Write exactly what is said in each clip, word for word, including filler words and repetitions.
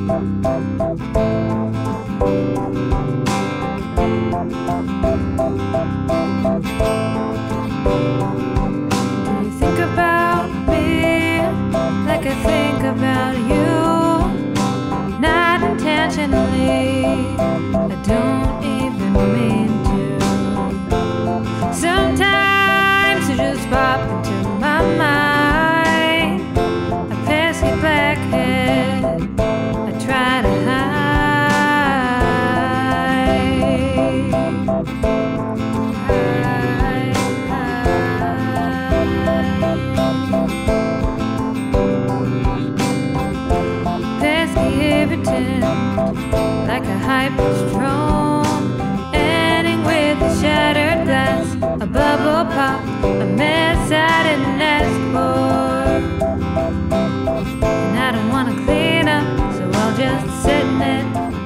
you think about me like I think about you? Not intentionally, I don't even mean to. Sometimes you just pop into my mind, a pesky blackhead I try to hide. Like a high-pitched drone, ending with a shattered glass, a bubble pop, a mess I didn't ask for. And I don't want to clean up, so I'll just sit in it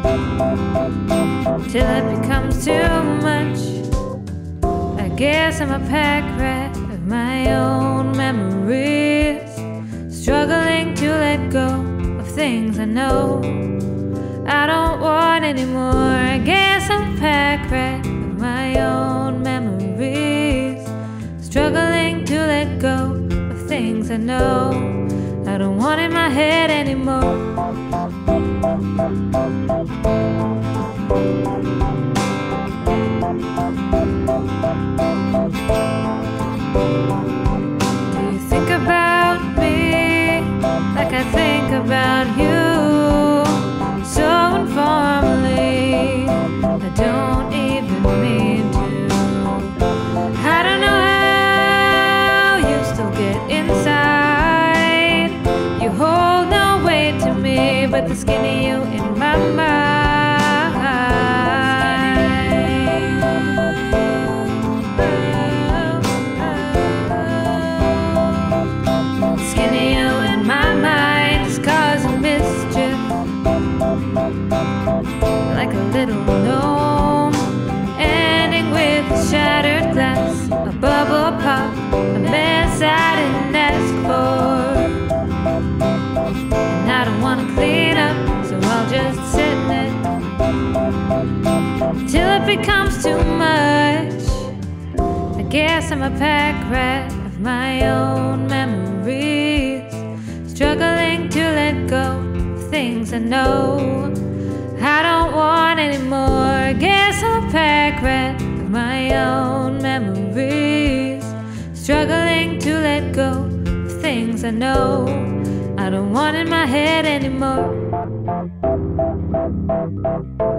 till it becomes too much. I guess I'm a pack rat of my own memories, struggling to let go of things I know I don't want anymore. I guess I'm a pack rat of my own memories, struggling to let go of things I know I don't want in my head anymore. Do you think about me like I think about you? So informally, I don't even mean to. I don't know how you still get inside. You hold no weight to me but the skin of you in my mind. The skin of you in my mind is causing mischief, like a little gnome, ending with a shattered glass, a bubble pop, a mess I didn't ask for. And I don't want to clean up, so I'll just sit in it till it becomes too much. I guess I'm a pack rat of my own memories, struggling to let go of things I know I don't want anymore. I guess I'm a pack rat of my own memories, struggling to let go of things I know I don't want in my head anymore.